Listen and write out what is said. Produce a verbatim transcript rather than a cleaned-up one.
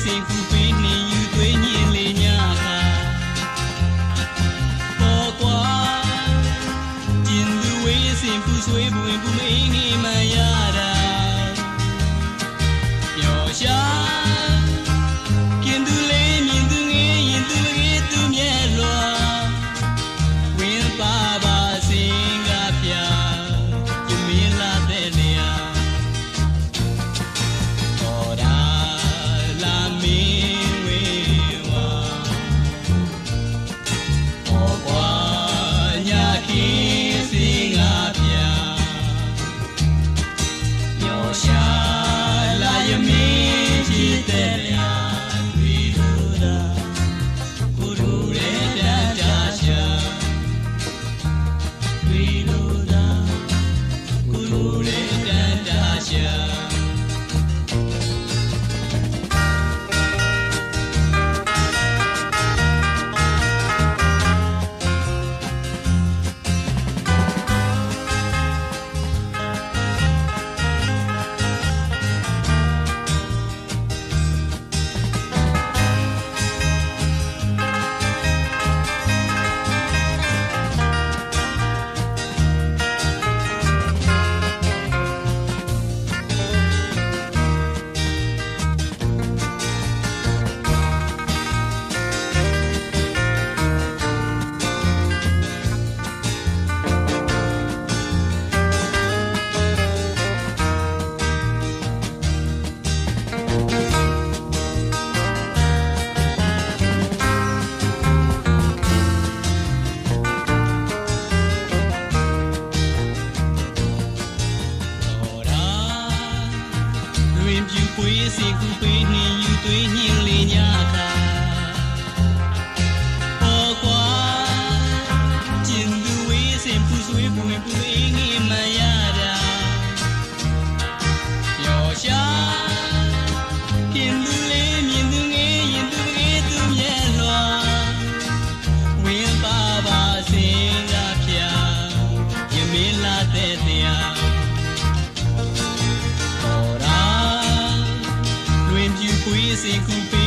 စဉ်ခုပေးနှင်ယူသွေးညင်လေညခါပေါ်ကွာကျင်သူဝေးစဉ်ပူဆွေးပွင်ပူမင်းငေးမှရတာပျော်ရှာကျင်သူလေးမြင်သူငေးရင်သူလေးသူမြဲလွာဝင်းပါပါစင်ကပြယူမင်းလာတဲ့လေယာတော်တာလာမင်းဝေဝါပေါ်ကွာညာခင်းစင်ကပြပျော်ရှာလာရမင်းချစ်တဲ့လေယာတွေ့လို့သာကိုတို့ရဲ့တန်ကြရှာတွေ့လို့သာကိုတို့ရဲ့တန်ကြရှာပွေးစီကူပေးနှင်ယူသွေးညင်လေညခါပေါ်ကွာကျင်သူဝေးစဉ်ပူဆွေးပွင်ပူအေးငေးမှရတာပျော်ရှာကျင်သူလေးမြင်သူငေးရင်သူငေးသူမြဲလွာဝင်းပါပါစင်ကပြရမင်းလာတဲ့တရားပွေးစဉ်ကူပေး